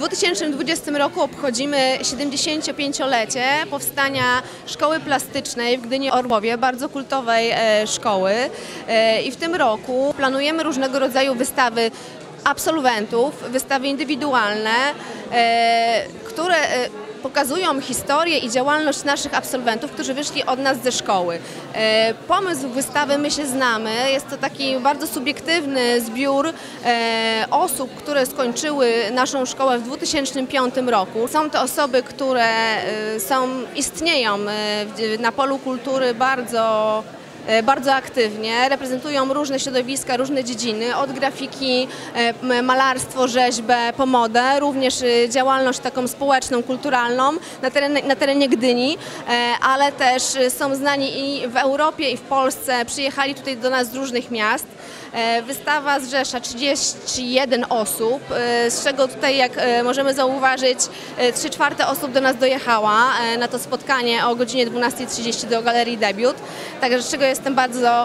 2020 roku obchodzimy 75-lecie powstania Szkoły Plastycznej w Gdyni-Orłowie, bardzo kultowej szkoły. I w tym roku planujemy różnego rodzaju wystawy absolwentów, wystawy indywidualne, które pokazują historię i działalność naszych absolwentów, którzy wyszli od nas ze szkoły. Pomysł wystawy my się znamy. Jest to taki bardzo subiektywny zbiór osób, które skończyły naszą szkołę w 2005 roku. Są to osoby, które istnieją na polu kultury bardzo aktywnie, reprezentują różne środowiska, różne dziedziny, od grafiki, malarstwo, rzeźbę, po modę, również działalność taką społeczną, kulturalną na terenie Gdyni, ale też są znani i w Europie, i w Polsce, przyjechali tutaj do nas z różnych miast. Wystawa zrzesza 31 osób, z czego tutaj, jak możemy zauważyć, 3/4 osób do nas dojechała na to spotkanie o godzinie 12:30 do Galerii Debiut, także z czego jestem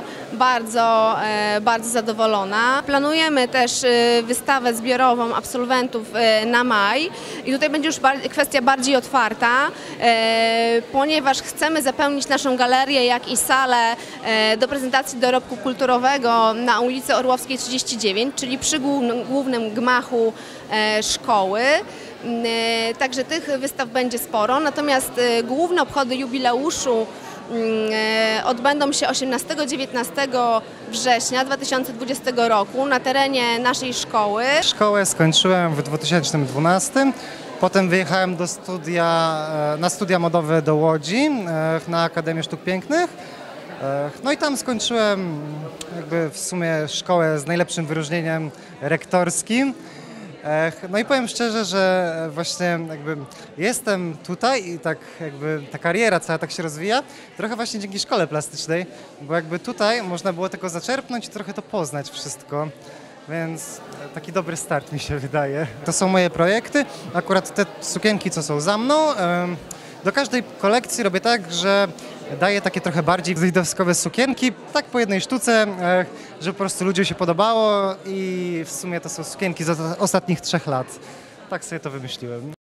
bardzo zadowolona. Planujemy też wystawę zbiorową absolwentów na maj i tutaj będzie już kwestia bardziej otwarta, ponieważ chcemy zapełnić naszą galerię, jak i salę do prezentacji dorobku kulturowego na ulicy Orłowskiej 39, czyli przy głównym gmachu szkoły. Także tych wystaw będzie sporo, natomiast główne obchody jubileuszu odbędą się 18-19 września 2020 roku na terenie naszej szkoły. Szkołę skończyłem w 2012. Potem wyjechałem na studia modowe do Łodzi, na Akademię Sztuk Pięknych. No i tam skończyłem jakby w sumie szkołę z najlepszym wyróżnieniem rektorskim. No i powiem szczerze, że właśnie jakby jestem tutaj i tak jakby ta kariera cała tak się rozwija, trochę właśnie dzięki Szkole Plastycznej, bo jakby tutaj można było tego zaczerpnąć i trochę to poznać wszystko. Więc taki dobry start mi się wydaje. To są moje projekty, akurat te sukienki, co są za mną. Do każdej kolekcji robię tak, że daję takie trochę bardziej widowiskowe sukienki, tak po jednej sztuce, żeby po prostu ludziom się podobało i w sumie to są sukienki z ostatnich 3 lat. Tak sobie to wymyśliłem.